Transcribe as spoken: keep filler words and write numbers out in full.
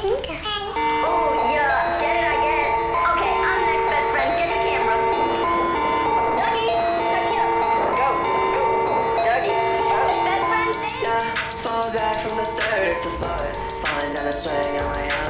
Tinker. Oh, yeah, get it, I guess. Okay, I'm next, best friend. Get the camera. Dougie, set me up. Go, go, Dougie. Best friend, stay. Yeah, fall back from the third to fourth, falling down the swing on my own.